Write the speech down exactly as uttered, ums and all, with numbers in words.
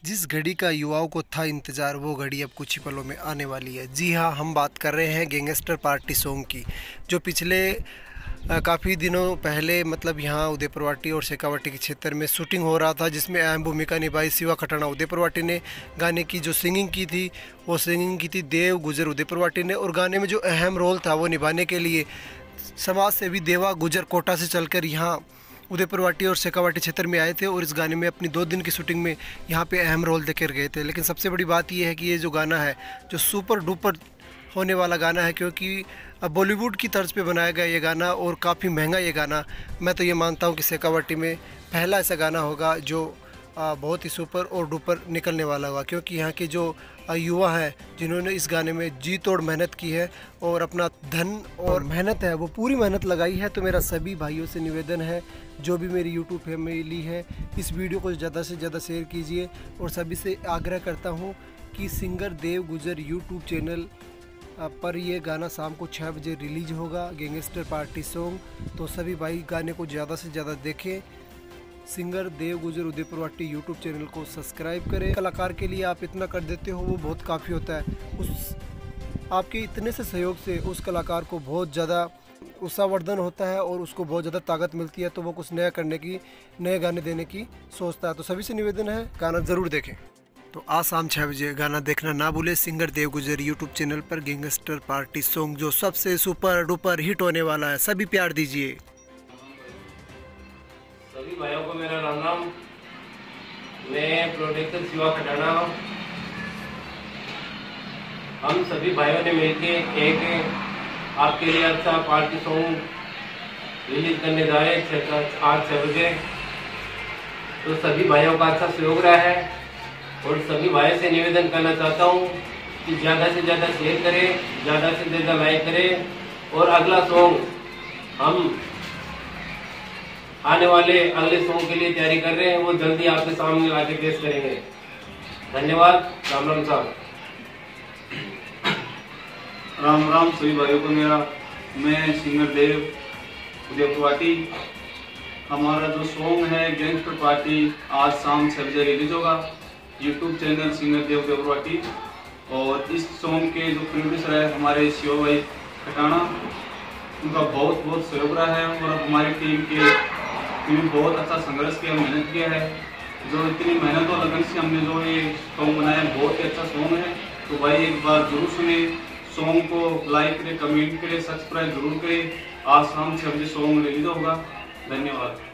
जिस घड़ी का युवाओं को था इंतज़ार, वो घड़ी अब कुछ ही पलों में आने वाली है। जी हाँ, हम बात कर रहे हैं गैंगस्टर पार्टी सॉन्ग की, जो पिछले काफ़ी दिनों पहले मतलब यहाँ उदयपुरवाटी और शेखावाटी के क्षेत्र में शूटिंग हो रहा था, जिसमें अहम भूमिका निभाई शिवा खटाना उदयपुरवाटी ने। गाने की जो सिंगिंग की थी वो सिंगिंग की थी देव गुजर उदयपुरवाटी ने, और गाने में जो अहम रोल था वो निभाने के लिए समाज सेवी देवा गुजर कोटा से चलकर यहाँ उदयपुरवाटी और शेखावाटी क्षेत्र में आए थे, और इस गाने में अपनी दो दिन की शूटिंग में यहाँ पे अहम रोल देकर गए थे। लेकिन सबसे बड़ी बात यह है कि ये जो गाना है जो सुपर डुपर होने वाला गाना है, क्योंकि बॉलीवुड की तर्ज पे बनाया गया ये गाना और काफ़ी महंगा ये गाना। मैं तो ये मानता हूँ कि शेखावाटी में पहला ऐसा गाना होगा जो बहुत ही सुपर और डुपर निकलने वाला होगा, क्योंकि यहाँ के जो युवा हैं जिन्होंने इस गाने में जी तोड़ मेहनत की है और अपना धन और मेहनत है वो पूरी मेहनत लगाई है। तो मेरा सभी भाइयों से निवेदन है, जो भी मेरी यूट्यूब फैमिली है, इस वीडियो को ज़्यादा से ज़्यादा शेयर कीजिए, और सभी से आग्रह करता हूँ कि singer Dev Gujar YouTube channel पर ये गाना शाम को छः बजे रिलीज होगा, गैंगस्टर पार्टी सॉन्ग। तो सभी भाई गाने को ज़्यादा से ज़्यादा देखें। Singer Dev Gujar Udaipurwati YouTube channel को सब्सक्राइब करें। कलाकार के लिए आप इतना कर देते हो वो बहुत काफ़ी होता है। उस आपके इतने से सहयोग से उस कलाकार को बहुत ज़्यादा उत्साहवर्धन होता है और उसको बहुत ज़्यादा ताकत मिलती है, तो वो कुछ नया करने की, नए गाने देने की सोचता है। तो सभी से निवेदन है गाना ज़रूर देखें। तो आज शाम छः बजे गाना देखना ना भूले singer Dev Gujar YouTube channel पर, गैंगस्टर पार्टी सॉन्ग जो सबसे सुपर डुपर हिट होने वाला है। सभी प्यार दीजिए। सभी भाइयों को मेरा राम राम। मैं प्रोड्यूसर शिवा खटाना। हम सभी भाइयों ने मिलकर एक आपके लिए अच्छा पार्टी सॉन्ग रिलीज करने जा रहे हैं आज छः बजे। तो सभी भाइयों का अच्छा सहयोग रहा है, और सभी भाइयों से निवेदन करना चाहता हूँ कि ज़्यादा से ज़्यादा शेयर करें, ज़्यादा से ज़्यादा लाइक करें, और अगला सॉन्ग हम आने वाले अगले सॉन्ग के लिए तैयारी कर रहे हैं, वो जल्दी आपके सामने लाके पेश करेंगे। धन्यवाद। राम राम साहब। राम राम सभी भाइयों को मेरा। मैं सिंगर देव उदयपुरवाटी। हमारा जो सॉन्ग है गैंगस्टर पार्टी आज शाम छः बजे रिलीज होगा, YouTube channel singer Dev Udaipurwati. और इस सॉन्ग के जो प्रोड्यूसर है हमारे शिवा भाई खटाना, उनका बहुत बहुत सहयोग रहा है, और हमारी टीम के टीम बहुत अच्छा संघर्ष किया, मेहनत किया है। जो इतनी मेहनत और लगन से हमने जो ये सॉन्ग बनाया बहुत ही अच्छा सॉन्ग है। तो भाई एक बार जरूर सुने, सॉन्ग को लाइक करें, कमेंट करें, सब्सक्राइब जरूर करें। आज शाम छः बजे सॉन्ग रिलीज होगा। धन्यवाद।